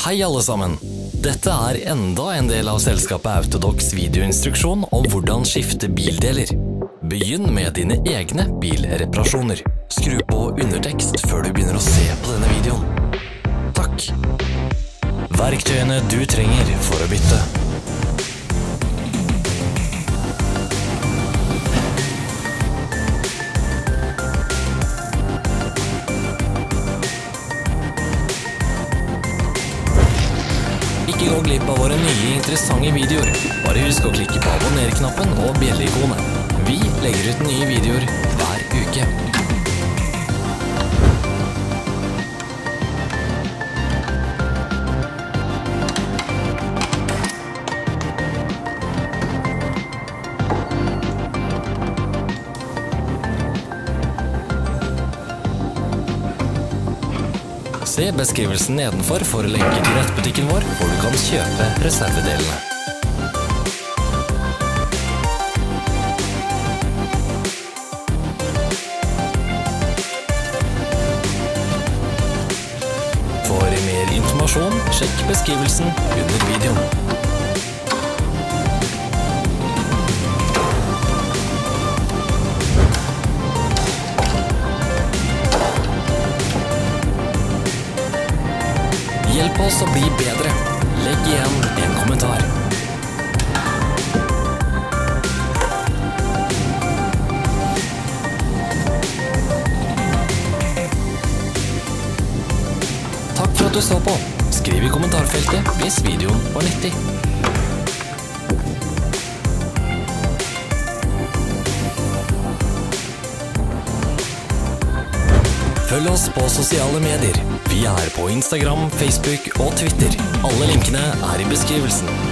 Hei alle sammen! Dette er enda en del av selskapet Autodocs videoinstruksjon om hvordan skifte bildeler. Begynn med dine egne bilreparasjoner. Skru på undertekst før du begynner å se på denne videoen. Takk! Verktøyene du trenger for å bytte. Ikke gå glipp av våre nye interessante videoer. Bare husk å klikke på abonner-knappen og bjelle-ikonet. Vi legger ut nye videoer hver uke. Se beskrivelsen nedenfor for lenker til nettbutikken vår, hvor du kan kjøpe reservedelene. For mer informasjon, sjekk beskrivelsen under videoen. Hjelp oss å bli bedre. Legg igjen en kommentar. Takk for at du så på. Skriv i kommentarfeltet hvis videoen var nyttig. Følg oss på sosiale medier. Vi er på Instagram, Facebook og Twitter. Alle linkene er i beskrivelsen.